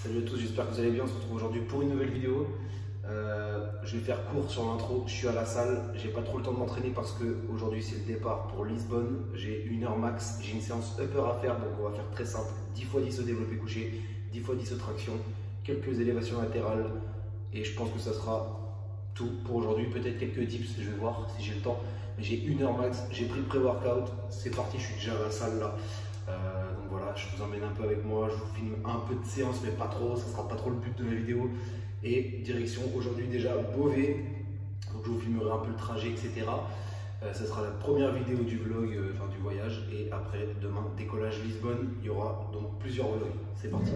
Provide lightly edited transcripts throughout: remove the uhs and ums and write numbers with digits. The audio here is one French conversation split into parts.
Salut à tous, j'espère que vous allez bien. On se retrouve aujourd'hui pour une nouvelle vidéo. Je vais faire court sur l'intro. Je suis à la salle, j'ai pas trop le temps de m'entraîner parce que aujourd'hui c'est le départ pour Lisbonne. J'ai 1 heure max, j'ai une séance upper à faire, donc on va faire très simple. 10 x 10 au développé couché, 10 x 10 au traction, quelques élévations latérales et je pense que ça sera tout pour aujourd'hui. Peut-être quelques tips, je vais voir si j'ai le temps. Mais j'ai 1 heure max, j'ai pris le pré-workout, c'est parti, je suis déjà à la salle là. Donc voilà, je vous emmène un peu avec moi, je vous filme un peu de séance mais pas trop, ça sera pas trop le but de la vidéo. Et direction aujourd'hui déjà Beauvais, donc je vous filmerai un peu le trajet, etc. Ça sera la première vidéo du vlog, enfin du voyage. Et après demain, décollage Lisbonne, il y aura donc plusieurs vlogs. C'est parti.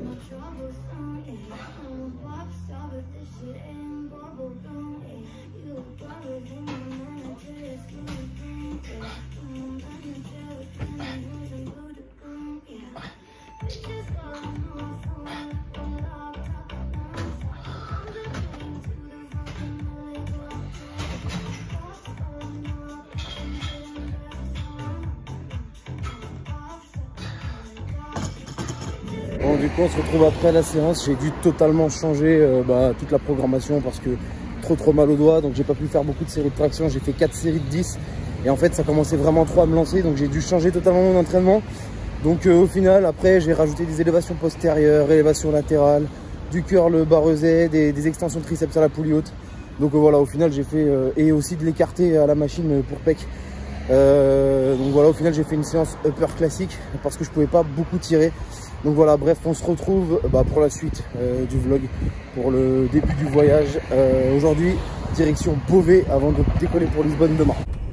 Bon, du coup on se retrouve après la séance. J'ai dû totalement changer toute la programmation parce que trop mal au doigt, donc j'ai pas pu faire beaucoup de séries de traction. J'ai fait 4 séries de 10 et en fait ça commençait vraiment trop à me lancer, donc j'ai dû changer totalement mon entraînement. Donc au final après j'ai rajouté des élévations postérieures, élévations latérales, du curl barre Z, des extensions de triceps à la poulie haute. Donc voilà, au final j'ai fait et aussi de l'écarté à la machine pour pec. Donc voilà, au final j'ai fait une séance upper classique parce que je pouvais pas beaucoup tirer. Donc voilà, bref, on se retrouve pour la suite du vlog, pour le début du voyage. Aujourd'hui, direction Beauvais avant de décoller pour Lisbonne demain.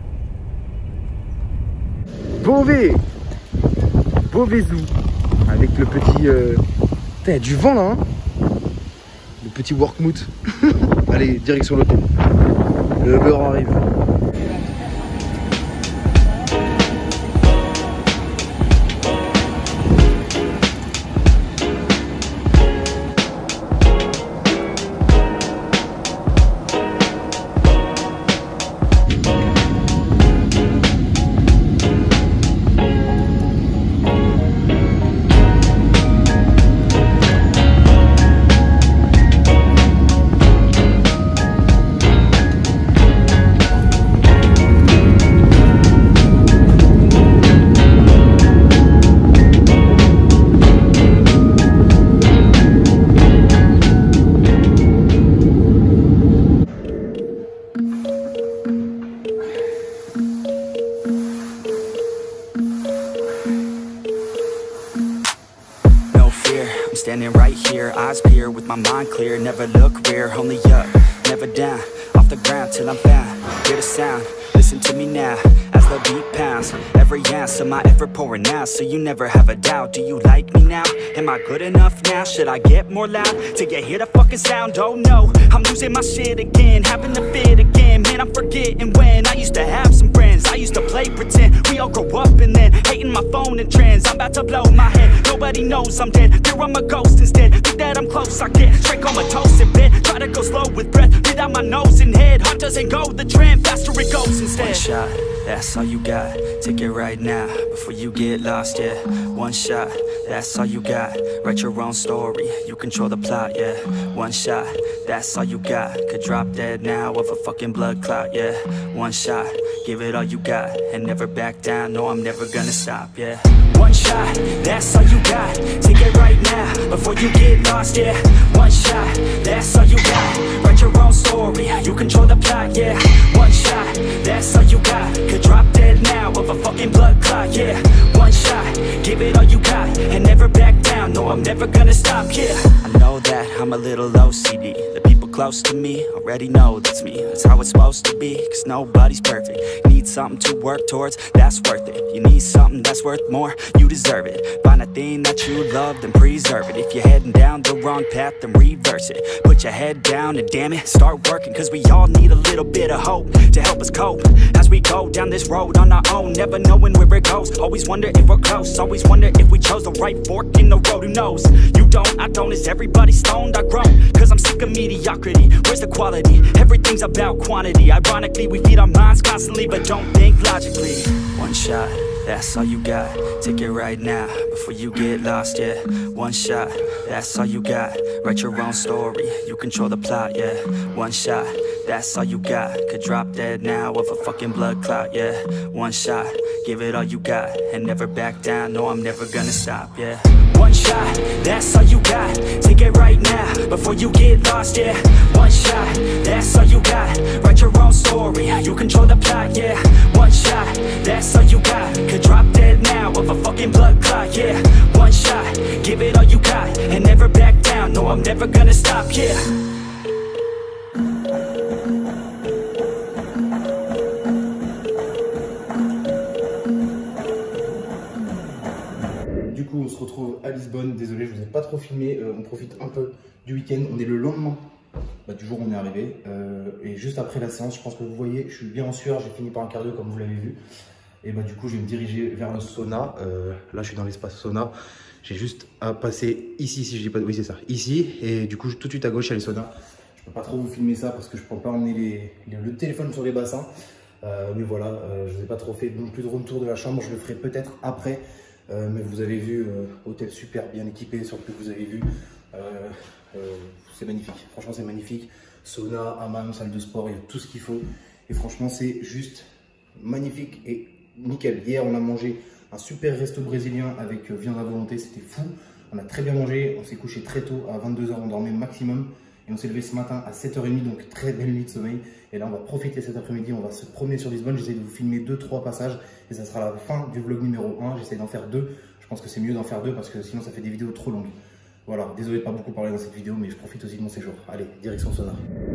Beauvais, Beauvais Zoo, avec le petit... Putain, il y a du vent là, hein, le petit workmout. Allez, direction l'hôtel. Le beurre arrive. Standing right here, eyes peer with my mind clear. Never look rear, only up, never down. Off the ground till I'm found. Hear the sound, listen to me now. As the beat pounds, every ounce of my effort pouring out. So you never have a doubt, do you like me now? Am I good enough now? Should I get more loud? Till you hear the fucking sound, oh no. I'm losing my shit again, having to fit again. Man, I'm forgetting when I used to have some friends. I used to play pretend, we all grow up and then hating my phone and trends. I'm about to blow my head, nobody knows I'm dead. Fear I'm a ghost instead, think that I'm close, I get straight comatose in bed. Try to go slow with breath, breathe out my nose and head. Heart doesn't go the trend, faster it goes instead. One shot, that's all you got, take it right now, before you get lost, yeah. One shot, that's all you got, write your own story, you control the plot, yeah. One shot, that's all you got, could drop dead now of a fucking blood clot, yeah. One shot, give it all you got, and never back down, no I'm never gonna stop, yeah. One shot, that's all you got, take it right now, before you get lost, yeah. One shot, that's all you got, write your own story, you control the plot, yeah. One shot, that's all you got, could drop dead now of a fucking blood clot, yeah. One shot, give it all you got, and never back down, no I'm never gonna stop, yeah. I know that I'm a little OCD, the people close to me already know that's me. That's how it's supposed to be, cause nobody's perfect. You need something to work towards, that's worth it. You need something that's worth more, you deserve it. Find a thing that you love, then preserve it. If you're heading down the wrong path, then reverse it. Put your head down and damn it, start working. Cause we all need a little bit of hope to help us cope as we go down this road on our own, never knowing where it goes. Always wonder if we're close, always wonder if we chose the right fork in the road. Who knows? You don't, I don't, is everybody stoned? I groan, cause I'm sick of mediocrity. Where's the quality? Everything's about quantity. Ironically, we feed our minds constantly, but don't think logically. One shot, that's all you got. Take it right now, before you get lost, yeah. One shot, that's all you got. Write your own story, you control the plot, yeah. One shot, that's all you got. Could drop dead now of a fucking blood clot, yeah. One shot, give it all you got. And never back down, no, I'm never gonna stop, yeah. One shot, that's all you got. Take it right now, before you get lost, yeah. One shot, that's all you got. Write your own story, you control the plot, yeah. One shot, that's all you got. Could drop dead now of a fucking blood clot, yeah. One shot, give it all you got. And never back down, no, I'm never gonna stop, yeah. Du coup, on se retrouve à Lisbonne. Désolé, je vous ai pas trop filmé. On profite un peu du week-end. On est le lendemain du jour où on est arrivé. Et juste après la séance, je pense que vous voyez, je suis bien en sueur. J'ai fini par un cardio comme vous l'avez vu. Et du coup, je vais me diriger vers le sauna. Là, je suis dans l'espace sauna. J'ai juste à passer ici, si je dis pas. Oui, c'est ça, ici. Et du coup, tout de suite à gauche, il y a les saunas. Je peux pas trop vous filmer ça parce que je peux pas emmener le téléphone sur les bassins. Mais voilà, je vous ai pas trop fait non plus de room tour de la chambre. Je le ferai peut-être après. Mais vous avez vu, hôtel super bien équipé sur le que vous avez vu. C'est magnifique, franchement c'est magnifique. Sauna, hammam, salle de sport, il y a tout ce qu'il faut. Et franchement c'est juste magnifique et nickel. Hier on a mangé un super resto brésilien avec viande à volonté, c'était fou. On a très bien mangé, on s'est couché très tôt, à 22 h on dormait maximum. Et on s'est levé ce matin à 7 h 30, donc très belle nuit de sommeil. Et là on va profiter cet après-midi, on va se promener sur Lisbonne. J'essaie de vous filmer 2-3 passages et ça sera la fin du vlog numéro 1. J'essaie d'en faire 2. Je pense que c'est mieux d'en faire 2 parce que sinon ça fait des vidéos trop longues. Voilà, désolé de pas beaucoup parler dans cette vidéo, mais je profite aussi de mon séjour. Allez, direction sauna.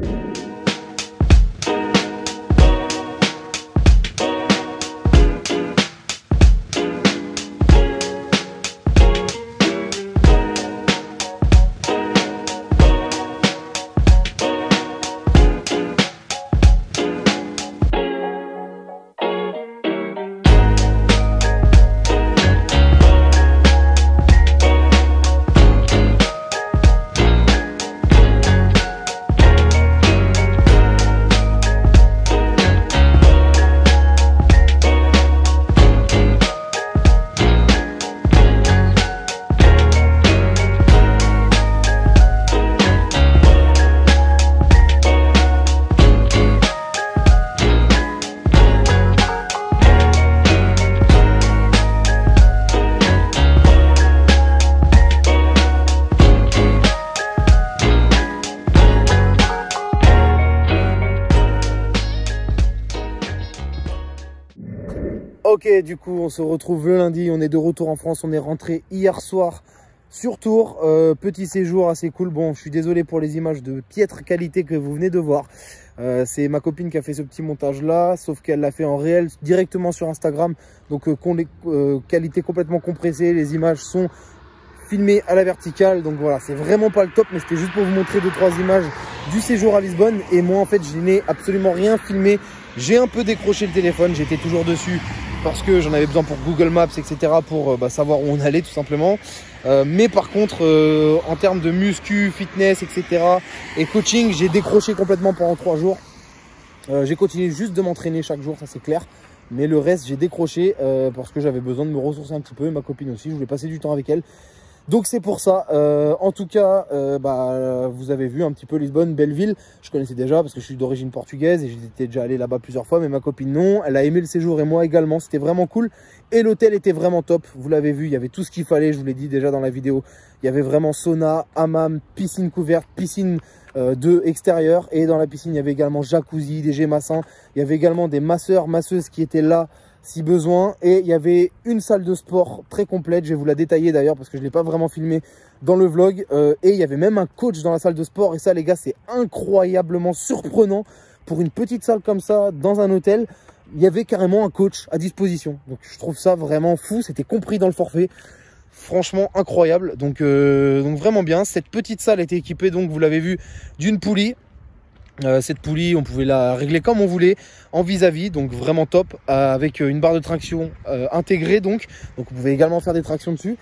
Ok, du coup, on se retrouve le lundi. On est de retour en France. On est rentré hier soir sur Tours. Petit séjour assez cool. Bon, je suis désolé pour les images de piètre qualité que vous venez de voir. C'est ma copine qui a fait ce petit montage là, sauf qu'elle l'a fait en réel directement sur Instagram. Donc, qualité complètement compressée. Les images sont filmées à la verticale. Donc voilà, c'est vraiment pas le top, mais c'était juste pour vous montrer 2-3 images du séjour à Lisbonne. Et moi, en fait, je n'ai absolument rien filmé. J'ai un peu décroché le téléphone. J'étais toujours dessus parce que j'en avais besoin pour Google Maps, etc. pour savoir où on allait tout simplement. Mais par contre, en termes de muscu, fitness, etc. et coaching, j'ai décroché complètement pendant 3 jours. J'ai continué juste de m'entraîner chaque jour, ça c'est clair. Mais le reste, j'ai décroché parce que j'avais besoin de me ressourcer un petit peu. Ma copine aussi, je voulais passer du temps avec elle. Donc c'est pour ça. En tout cas, vous avez vu un petit peu Lisbonne, belle ville. Je connaissais déjà parce que je suis d'origine portugaise et j'étais déjà allé là-bas plusieurs fois. Mais ma copine non, elle a aimé le séjour et moi également. C'était vraiment cool. Et l'hôtel était vraiment top. Vous l'avez vu, il y avait tout ce qu'il fallait. Je vous l'ai dit déjà dans la vidéo. Il y avait vraiment sauna, hammam, piscine couverte, piscine de extérieur. Et dans la piscine, il y avait également jacuzzi, des gémassins. Il y avait également des masseurs, masseuses qui étaient là si besoin. Et il y avait une salle de sport très complète. Je vais vous la détailler d'ailleurs parce que je ne l'ai pas vraiment filmé dans le vlog. Et il y avait même un coach dans la salle de sport. Et ça les gars, c'est incroyablement surprenant. Pour une petite salle comme ça, dans un hôtel, il y avait carrément un coach à disposition. Donc je trouve ça vraiment fou. C'était compris dans le forfait. Franchement incroyable. Donc vraiment bien. Cette petite salle était équipée, donc vous l'avez vu, d'une poulie. Cette poulie, on pouvait la régler comme on voulait en vis-à-vis, donc vraiment top, avec une barre de traction intégrée. Donc vous pouvez également faire des tractions dessus.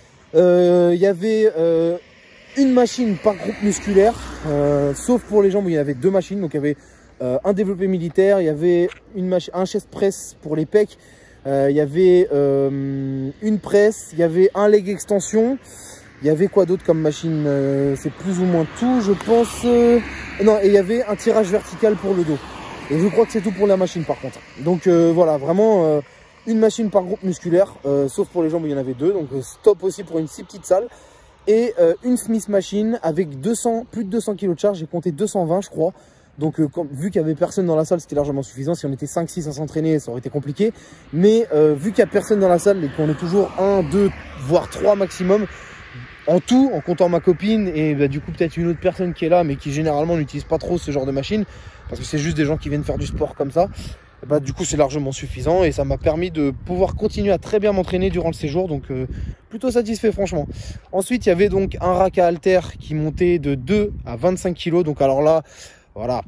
Il y avait une machine par groupe musculaire, sauf pour les jambes où il y avait 2 machines. Donc il y avait un développé militaire, il y avait un chest press pour les pecs, Il y avait une presse, il y avait un leg extension. Il y avait quoi d'autre comme machine? C'est plus ou moins tout, je pense. Non, et il y avait un tirage vertical pour le dos. Et je crois que c'est tout pour la machine par contre. Donc voilà, vraiment une machine par groupe musculaire, sauf pour les jambes où il y en avait deux. Donc stop aussi pour une si petite salle. Et une Smith Machine avec plus de 200 kg de charge. J'ai compté 220 je crois. Donc vu qu'il n'y avait personne dans la salle, c'était largement suffisant. Si on était 5-6 à s'entraîner, ça aurait été compliqué. Mais vu qu'il n'y a personne dans la salle et qu'on est toujours 1, 2, voire 3 maximum, en tout, en comptant ma copine et bah, du coup peut-être une autre personne qui est là mais qui généralement n'utilise pas trop ce genre de machine parce que c'est juste des gens qui viennent faire du sport comme ça, bah, du coup c'est largement suffisant et ça m'a permis de pouvoir continuer à très bien m'entraîner durant le séjour, donc plutôt satisfait franchement. Ensuite il y avait donc un rack à haltères qui montait de 2 à 25 kg, donc alors là voilà,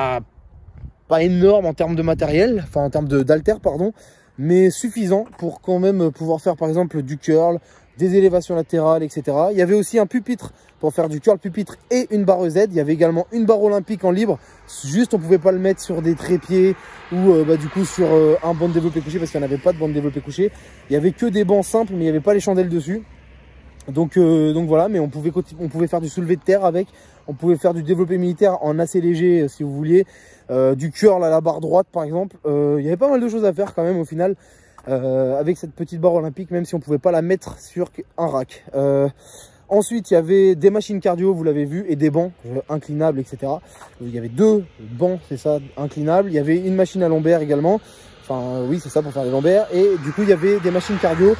pas énorme en termes de matériel, enfin en termes d'haltères pardon, mais suffisant pour quand même pouvoir faire par exemple du curl, des élévations latérales, etc. Il y avait aussi un pupitre pour faire du curl pupitre et une barre Z. Il y avait également une barre olympique en libre. Juste, on pouvait pas le mettre sur des trépieds ou du coup sur un banc de développé couché parce qu'il n'y en avait pas de banc de développé couché. Il y avait que des bancs simples, mais il n'y avait pas les chandelles dessus. Donc voilà, mais on pouvait faire du soulevé de terre avec. On pouvait faire du développé militaire en assez léger si vous vouliez. Du curl à la barre droite par exemple. Il y avait pas mal de choses à faire quand même au final. Avec cette petite barre olympique, même si on pouvait pas la mettre sur un rack. Ensuite, il y avait des machines cardio, vous l'avez vu, et des bancs inclinables, etc. Il y avait 2 bancs, c'est ça, inclinables. Il y avait une machine à lombaire également. Enfin, oui, c'est ça, pour faire les lombaires. Et du coup, il y avait des machines cardio,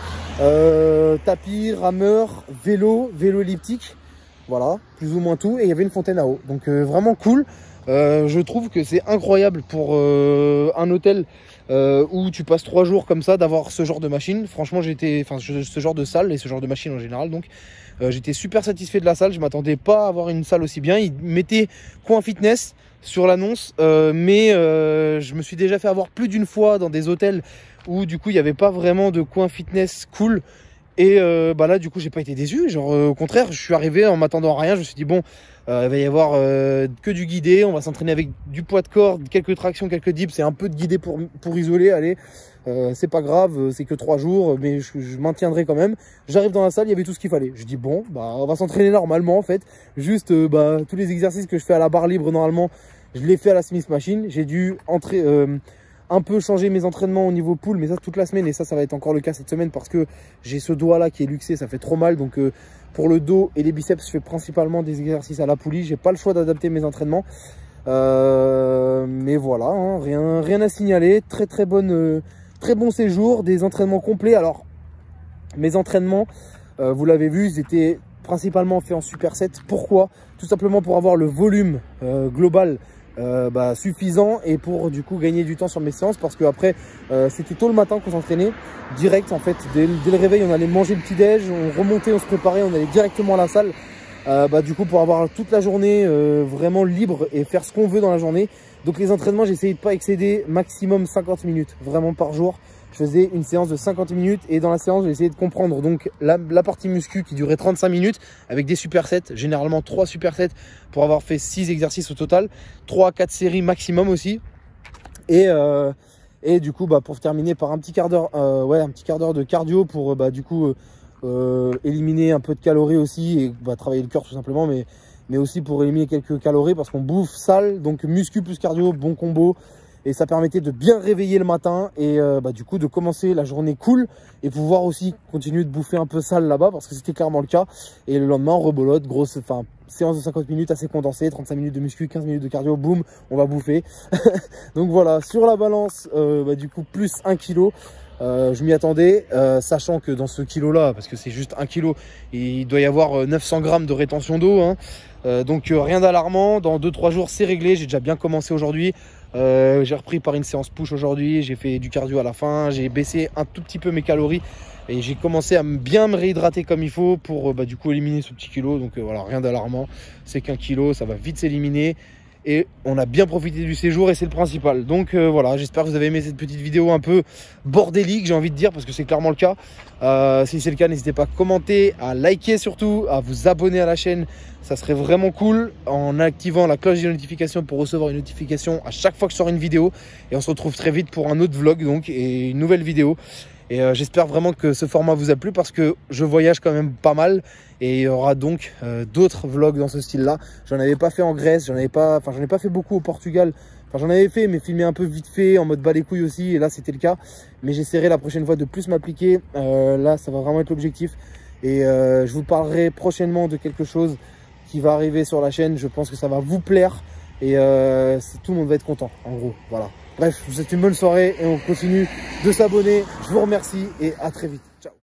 tapis, rameur, vélo elliptique. Voilà, plus ou moins tout. Et il y avait une fontaine à eau. Donc, vraiment cool. Je trouve que c'est incroyable pour un hôtel où tu passes 3 jours comme ça, d'avoir ce genre de machine. Franchement, ce genre de salle et ce genre de machine en général. Donc, j'étais super satisfait de la salle. Je m'attendais pas à avoir une salle aussi bien. Ils mettaient coin fitness sur l'annonce, mais je me suis déjà fait avoir plus d'une fois dans des hôtels où du coup il n'y avait pas vraiment de coin fitness cool. Et bah là, du coup, j'ai pas été déçu. Genre, au contraire, je suis arrivé en m'attendant à rien. Je me suis dit, bon, il va y avoir que du guidé. On va s'entraîner avec du poids de corps, quelques tractions, quelques dips et un peu de guidé pour isoler. Allez, c'est pas grave, c'est que 3 jours, mais je maintiendrai quand même. J'arrive dans la salle, il y avait tout ce qu'il fallait. Je dis, bon, bah, on va s'entraîner normalement en fait. Juste, bah, tous les exercices que je fais à la barre libre normalement, je les fais à la Smith Machine. J'ai dû entrer. Un peu changer mes entraînements au niveau pull, mais ça toute la semaine, et ça va être encore le cas cette semaine parce que j'ai ce doigt là qui est luxé, ça fait trop mal. Donc pour le dos et les biceps, je fais principalement des exercices à la poulie. J'ai pas le choix d'adapter mes entraînements, mais voilà, hein, rien à signaler. Très bon séjour, des entraînements complets. Alors mes entraînements, vous l'avez vu, ils étaient principalement faits en superset. Pourquoi? Tout simplement pour avoir le volume global suffisant et pour du coup gagner du temps sur mes séances, parce que après c'était tôt le matin qu'on s'entraînait direct en fait, dès le réveil on allait manger le petit déj, on remontait, on se préparait, on allait directement à la salle du coup pour avoir toute la journée vraiment libre et faire ce qu'on veut dans la journée. Donc les entraînements, j'essayais de pas excéder maximum 50 minutes vraiment par jour. Je faisais une séance de 50 minutes et dans la séance, j'ai essayé de comprendre donc la partie muscu qui durait 35 minutes avec des supersets, généralement 3 supersets pour avoir fait 6 exercices au total, 3 à 4 séries maximum aussi. Et du coup, pour terminer par un petit quart d'heure de cardio pour du coup éliminer un peu de calories aussi et travailler le cœur tout simplement, mais aussi pour éliminer quelques calories parce qu'on bouffe sale, donc muscu plus cardio, bon combo. Et ça permettait de bien réveiller le matin et du coup de commencer la journée cool et pouvoir aussi continuer de bouffer un peu sale là-bas parce que c'était clairement le cas. Et le lendemain, rebolote, séance de 50 minutes assez condensée, 35 minutes de muscu, 15 minutes de cardio, boum, on va bouffer. Donc voilà, sur la balance, du coup plus 1 kg. Je m'y attendais, sachant que dans ce kilo-là, parce que c'est juste 1 kg, il doit y avoir 900 grammes de rétention d'eau. Hein. Donc rien d'alarmant, dans 2-3 jours c'est réglé, j'ai déjà bien commencé aujourd'hui. J'ai repris par une séance push aujourd'hui, j'ai fait du cardio à la fin, j'ai baissé un tout petit peu mes calories et j'ai commencé à bien me réhydrater comme il faut pour du coup éliminer ce petit kilo. Donc voilà, rien d'alarmant, c'est qu'1 kg, ça va vite s'éliminer et on a bien profité du séjour et c'est le principal. Donc voilà, j'espère que vous avez aimé cette petite vidéo un peu bordélique, j'ai envie de dire, parce que c'est clairement le cas. Si c'est le cas, n'hésitez pas à commenter, à liker surtout, à vous abonner à la chaîne. Ça serait vraiment cool en activant la cloche de notification pour recevoir une notification à chaque fois que je sors une vidéo. Et on se retrouve très vite pour un autre vlog donc, et une nouvelle vidéo. Et j'espère vraiment que ce format vous a plu parce que je voyage quand même pas mal. Et il y aura donc d'autres vlogs dans ce style-là. J'en avais pas fait en Grèce, j'en ai pas fait beaucoup au Portugal. Enfin, j'en avais fait, mais filmé un peu vite fait, en mode bas les couilles aussi. Et là, c'était le cas. Mais j'essaierai la prochaine fois de plus m'appliquer. Là, ça va vraiment être l'objectif. Et je vous parlerai prochainement de quelque chose qui va arriver sur la chaîne. Je pense que ça va vous plaire. Et tout le monde va être content, en gros. Voilà. Bref, je vous souhaite une bonne soirée et on continue de s'abonner. Je vous remercie et à très vite. Ciao.